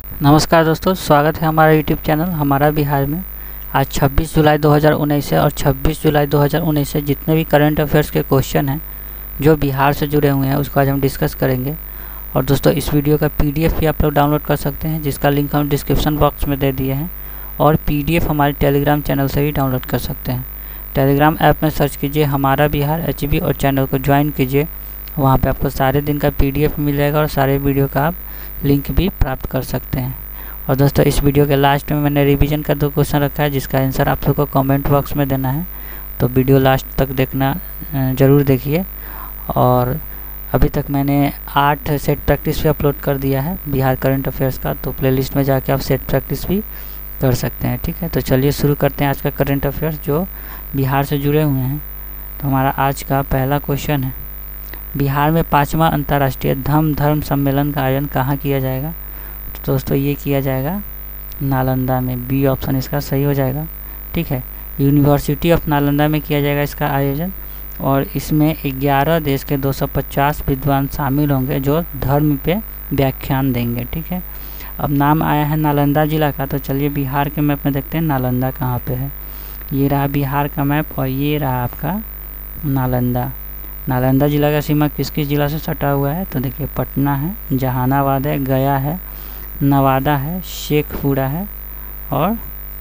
नमस्कार दोस्तों, स्वागत है हमारा यूट्यूब चैनल हमारा बिहार में। आज 26 जुलाई 2019 है और 26 जुलाई 2019 से जितने भी करंट अफेयर्स के क्वेश्चन हैं जो बिहार से जुड़े हुए हैं उसको आज हम डिस्कस करेंगे। और दोस्तों इस वीडियो का पीडीएफ भी आप लोग डाउनलोड कर सकते हैं, जिसका लिंक हम डिस्क्रिप्शन बॉक्स में दे दिए हैं। और पीडीएफ हमारे टेलीग्राम चैनल से भी डाउनलोड कर सकते हैं। टेलीग्राम ऐप में सर्च कीजिए हमारा बिहार HB और चैनल को ज्वाइन कीजिए। वहाँ पे आपको सारे दिन का पीडीएफ मिल जाएगा और सारे वीडियो का आप लिंक भी प्राप्त कर सकते हैं। और दोस्तों इस वीडियो के लास्ट में मैंने रिवीजन का 2 क्वेश्चन रखा है, जिसका आंसर आप सबको कमेंट बॉक्स में देना है। तो वीडियो लास्ट तक देखना ज़रूर देखिए। और अभी तक मैंने 8 सेट प्रैक्टिस भी अपलोड कर दिया है बिहार करंट अफेयर्स का, तो प्लेलिस्ट में जाके आप सेट प्रैक्टिस भी कर सकते हैं। ठीक है, तो चलिए शुरू करते हैं आज का करंट अफेयर्स जो बिहार से जुड़े हुए हैं। तो हमारा आज का पहला क्वेश्चन है, बिहार में 5वां अंतर्राष्ट्रीय धर्म सम्मेलन का आयोजन कहाँ किया जाएगा? तो दोस्तों ये किया जाएगा नालंदा में। बी ऑप्शन इसका सही हो जाएगा। ठीक है, यूनिवर्सिटी ऑफ नालंदा में किया जाएगा इसका आयोजन। और इसमें 11 देश के 250 विद्वान शामिल होंगे जो धर्म पे व्याख्यान देंगे। ठीक है, अब नाम आया है नालंदा जिला का, तो चलिए बिहार के मैप में देखते हैं नालंदा कहाँ पे है। ये रहा बिहार का मैप और ये रहा आपका नालंदा। नालंदा जिला का सीमा किस किस जिला से सटा हुआ है? तो देखिए पटना है, जहानाबाद है, गया है, नवादा है, शेखपुरा है और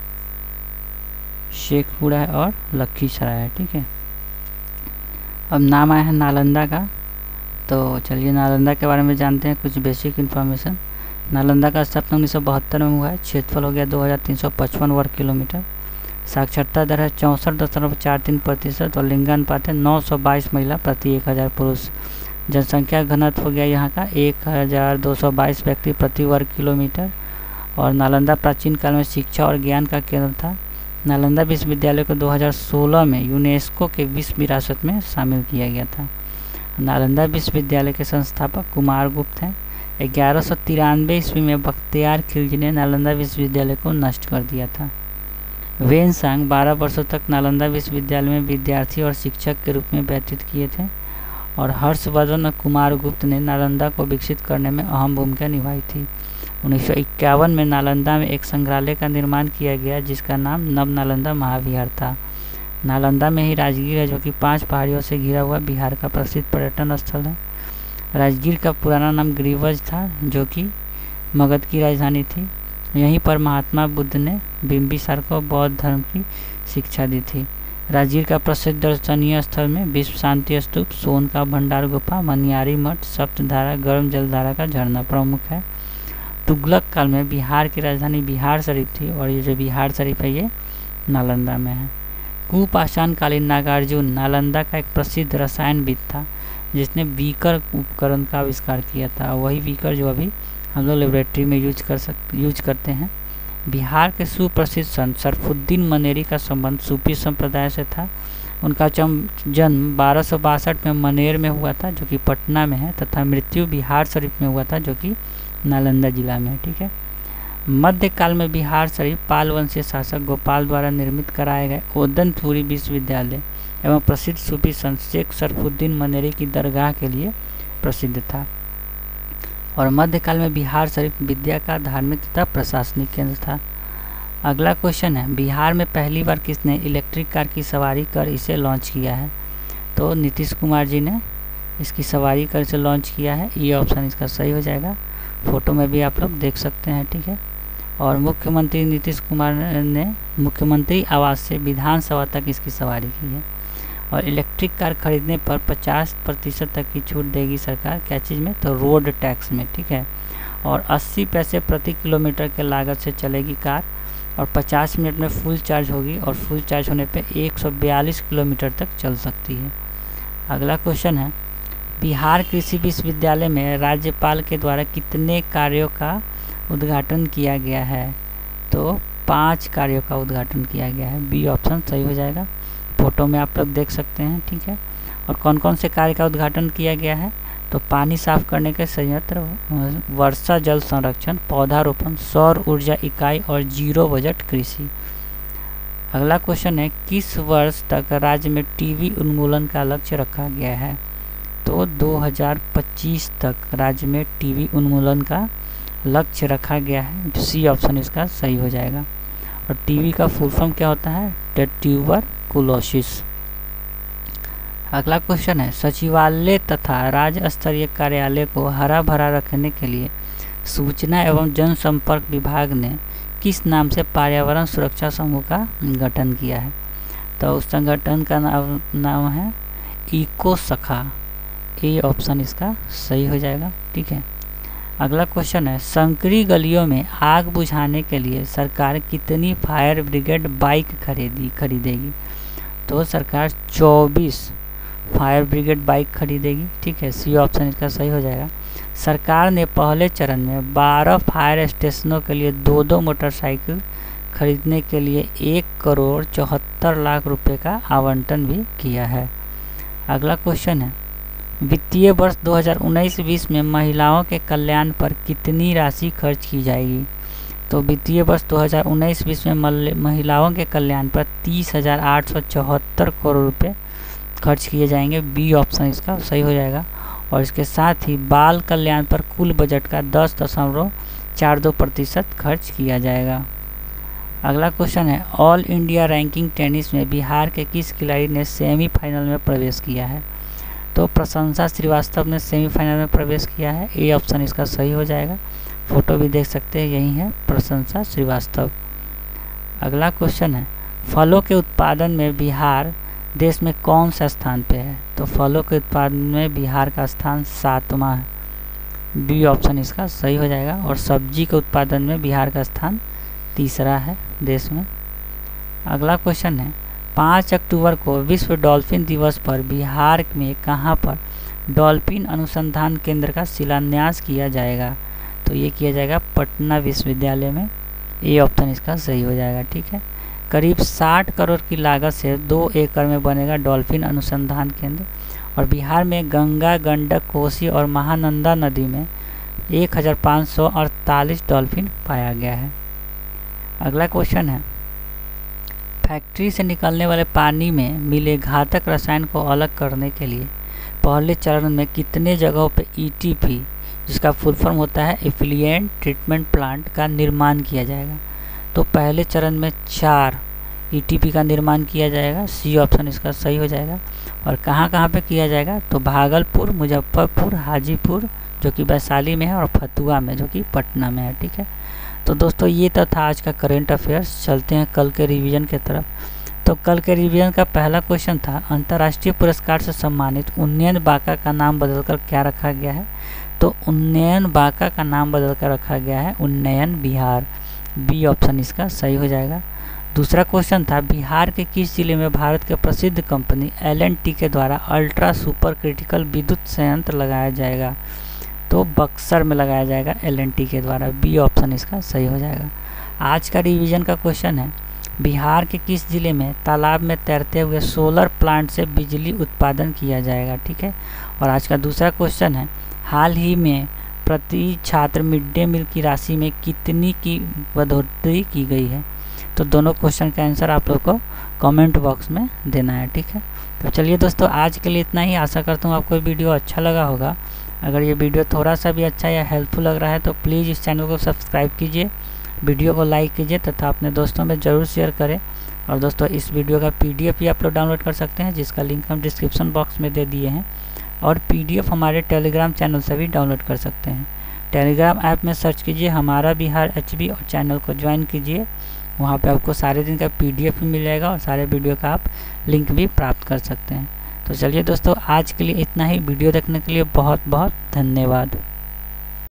लखीसराय है। ठीक है, अब नाम आया है नालंदा का, तो चलिए नालंदा के बारे में जानते हैं कुछ बेसिक इन्फॉर्मेशन। नालंदा का स्थापना 1972 में हुआ है। क्षेत्रफल हो गया 2355 वर्ग किलोमीटर। साक्षरता दर है 64.43% और लिंगानुपात है 922 महिला प्रति 1000 पुरुष। जनसंख्या घनत्व हो गया यहाँ का 1222 व्यक्ति प्रति वर्ग किलोमीटर। और नालंदा प्राचीन काल में शिक्षा और ज्ञान का केंद्र था। नालंदा विश्वविद्यालय को 2016 में यूनेस्को के विश्व विरासत में शामिल किया गया था। नालंदा विश्वविद्यालय के संस्थापक कुमार गुप्त हैं। 1193 ईस्वी में बख्तियार खिलजी ने नालंदा विश्वविद्यालय को नष्ट कर दिया था। वेनसांग 12 वर्षों तक नालंदा विश्वविद्यालय में विद्यार्थी और शिक्षक के रूप में व्यतीत किए थे। और हर्षवर्धन और कुमार गुप्त ने नालंदा को विकसित करने में अहम भूमिका निभाई थी। 1951 में नालंदा में एक संग्रहालय का निर्माण किया गया जिसका नाम नव नालंदा महाविहार था। नालंदा में ही राजगीर है जो कि 5 पहाड़ियों से घिरा हुआ बिहार का प्रसिद्ध पर्यटन स्थल है। राजगीर का पुराना नाम गिरिवज था जो कि मगध की राजधानी थी। यहीं पर महात्मा बुद्ध ने बिंबिसार को बौद्ध धर्म की शिक्षा दी थी। राजगीर का प्रसिद्ध दर्शनीय स्थल में विश्व शांति स्तूप, सोन का भंडार गुफा, मनियारी मठ, सप्तधारा गर्म जलधारा का झरना प्रमुख है। तुगलक काल में बिहार की राजधानी बिहार शरीफ थी और ये जो बिहार शरीफ है ये नालंदा में है। कुपाषाणकालीन नागार्जुन नालंदा का एक प्रसिद्ध रसायनविद था जिसने बीकर उपकरण का आविष्कार किया था। वही बीकर जो अभी हम लोग लेबोरेटरी में यूज करते हैं। बिहार के सुप्रसिद्ध संत शरफुद्दीन मनेरी का संबंध सूफी संप्रदाय से था। उनका जन्म 1262 में मनेर में हुआ था जो कि पटना में है, तथा मृत्यु बिहार शरीफ में हुआ था जो कि नालंदा जिला में है। ठीक है, मध्यकाल में बिहार शरीफ पाल वंशीय शासक गोपाल द्वारा निर्मित कराए गए ओदनपुरी विश्वविद्यालय एवं प्रसिद्ध सूफी संत शेख शरफुद्दीन मनेरी की दरगाह के लिए प्रसिद्ध था। और मध्यकाल में बिहार शरीफ विद्या का धार्मिक तथा प्रशासनिक केंद्र था। अगला क्वेश्चन है, बिहार में पहली बार किसने इलेक्ट्रिक कार की सवारी कर इसे लॉन्च किया है? तो नीतीश कुमार जी ने इसकी सवारी कर इसे लॉन्च किया है। ये ऑप्शन इसका सही हो जाएगा। फोटो में भी आप लोग देख सकते हैं। ठीक है, और मुख्यमंत्री नीतीश कुमार ने मुख्यमंत्री आवास से विधानसभा तक इसकी सवारी की है। और इलेक्ट्रिक कार खरीदने पर 50% तक की छूट देगी सरकार। क्या चीज़ में? तो रोड टैक्स में। ठीक है, और 80 पैसे प्रति किलोमीटर के लागत से चलेगी कार और 50 मिनट में फुल चार्ज होगी और फुल चार्ज होने पे 142 किलोमीटर तक चल सकती है। अगला क्वेश्चन है, बिहार कृषि विश्वविद्यालय में राज्यपाल के द्वारा कितने कार्यों का उद्घाटन किया गया है? तो 5 कार्यों का उद्घाटन किया गया है। बी ऑप्शन सही हो जाएगा। फोटो में आप लोग देख सकते हैं। ठीक है, और कौन कौन से कार्य का उद्घाटन किया गया है? तो पानी साफ करने के संयंत्र, वर्षा जल संरक्षण, पौधारोपण, सौर ऊर्जा इकाई और 0 बजट कृषि। अगला क्वेश्चन है, किस वर्ष तक राज्य में टीबी उन्मूलन का लक्ष्य रखा गया है? तो 2025 तक राज्य में टीबी उन्मूलन का लक्ष्य रखा गया है, जो सी ऑप्शन इसका सही हो जाएगा। और टीबी का फुल फॉर्म क्या होता है? ट्यूबरकुलोसिस। अगला क्वेश्चन है, सचिवालय तथा राज्य स्तरीय कार्यालय को हरा भरा रखने के लिए सूचना एवं जनसंपर्क विभाग ने किस नाम से पर्यावरण सुरक्षा समूह का गठन किया है? तो उस संगठन का नाम है इको सखा। ए ऑप्शन इसका सही हो जाएगा। ठीक है। अगला क्वेश्चन है, संकरी गलियों में आग बुझाने के लिए सरकार कितनी फायर ब्रिगेड बाइक खरीदेगी? तो सरकार 24 फायर ब्रिगेड बाइक खरीदेगी। ठीक है, सी ऑप्शन इसका सही हो जाएगा। सरकार ने पहले चरण में 12 फायर स्टेशनों के लिए 2-2 मोटरसाइकिल खरीदने के लिए 1,74,00,000 रुपये का आवंटन भी किया है। अगला क्वेश्चन है, वित्तीय वर्ष 2019-20 में महिलाओं के कल्याण पर कितनी राशि खर्च की जाएगी? तो वित्तीय वर्ष 2019-20 में महिलाओं के कल्याण पर 30,874 करोड़ रुपये खर्च किए जाएंगे। बी ऑप्शन इसका सही हो जाएगा। और इसके साथ ही बाल कल्याण पर कुल बजट का 10.42% खर्च किया जाएगा। अगला क्वेश्चन है, ऑल इंडिया रैंकिंग टेनिस में बिहार के किस खिलाड़ी ने सेमीफाइनल में प्रवेश किया है? तो प्रशंसा श्रीवास्तव ने सेमीफाइनल में प्रवेश किया है। ए ऑप्शन इसका सही हो जाएगा। फोटो भी देख सकते हैं, यही है प्रशंसा श्रीवास्तव। अगला क्वेश्चन है, फलों के उत्पादन में बिहार देश में कौन सा स्थान पे है? तो फलों के उत्पादन में बिहार का स्थान 7वां है। बी ऑप्शन इसका सही हो जाएगा। और सब्जी के उत्पादन में बिहार का स्थान 3रा है देश में। अगला क्वेश्चन है, 5 अक्टूबर को विश्व डॉल्फिन दिवस पर बिहार में कहाँ पर डॉल्फिन अनुसंधान केंद्र का शिलान्यास किया जाएगा? तो ये किया जाएगा पटना विश्वविद्यालय में। ए ऑप्शन इसका सही हो जाएगा। ठीक है। करीब 60 करोड़ की लागत से 2 एकड़ में बनेगा डॉल्फिन अनुसंधान केंद्र। और बिहार में गंगा, गंडक, कोसी और महानंदा नदी में 1548 डॉल्फिन पाया गया है। अगला क्वेश्चन है, फैक्ट्री से निकलने वाले पानी में मिले घातक रसायन को अलग करने के लिए पहले चरण में कितने जगहों पर ETP, जिसका फुल फॉर्म होता है एफ्लुएंट ट्रीटमेंट प्लांट, का निर्माण किया जाएगा? तो पहले चरण में 4 ETP का निर्माण किया जाएगा। सी ऑप्शन इसका सही हो जाएगा। और कहाँ कहाँ पे किया जाएगा? तो भागलपुर, मुजफ्फरपुर, हाजीपुर जो कि वैशाली में है, और फतुहा में जो कि पटना में है। ठीक है। तो दोस्तों ये तो था आज का करंट अफेयर्स। चलते हैं कल के रिवीजन की तरफ। तो कल के रिवीजन का पहला क्वेश्चन था, अंतर्राष्ट्रीय पुरस्कार से सम्मानित उन्नयन बांका का नाम बदलकर क्या रखा गया है? तो उन्नयन बांका का नाम बदलकर रखा गया है उन्नयन बिहार। बी ऑप्शन इसका सही हो जाएगा। दूसरा क्वेश्चन था, बिहार के किस जिले में भारत के प्रसिद्ध कंपनी L&T के द्वारा अल्ट्रा सुपर क्रिटिकल विद्युत संयंत्र लगाया जाएगा? तो बक्सर में लगाया जाएगा L&T के द्वारा। बी ऑप्शन इसका सही हो जाएगा। आज का रिवीजन का क्वेश्चन है, बिहार के किस जिले में तालाब में तैरते हुए सोलर प्लांट से बिजली उत्पादन किया जाएगा? ठीक है। और आज का दूसरा क्वेश्चन है, हाल ही में प्रति छात्र मिड डे मील की राशि में कितनी की बढ़ोतरी की गई है? तो दोनों क्वेश्चन का आंसर आप लोग को कमेंट बॉक्स में देना है। ठीक है। तो चलिए दोस्तों, आज के लिए इतना ही। आशा करता हूँ आपको ये वीडियो अच्छा लगा होगा। अगर ये वीडियो थोड़ा सा भी अच्छा या हेल्पफुल लग रहा है तो प्लीज़ इस चैनल को सब्सक्राइब कीजिए, वीडियो को लाइक कीजिए तथा अपने दोस्तों में ज़रूर शेयर करें। और दोस्तों इस वीडियो का PDF भी आप लोग डाउनलोड कर सकते हैं, जिसका लिंक हम डिस्क्रिप्शन बॉक्स में दे दिए हैं। और PDF हमारे टेलीग्राम चैनल से भी डाउनलोड कर सकते हैं। टेलीग्राम ऐप में सर्च कीजिए हमारा बिहार HB और चैनल को ज्वाइन कीजिए। वहाँ पे आपको सारे दिन का PDF भी मिल जाएगा और सारे वीडियो का आप लिंक भी प्राप्त कर सकते हैं। तो चलिए दोस्तों, आज के लिए इतना ही। वीडियो देखने के लिए बहुत बहुत धन्यवाद।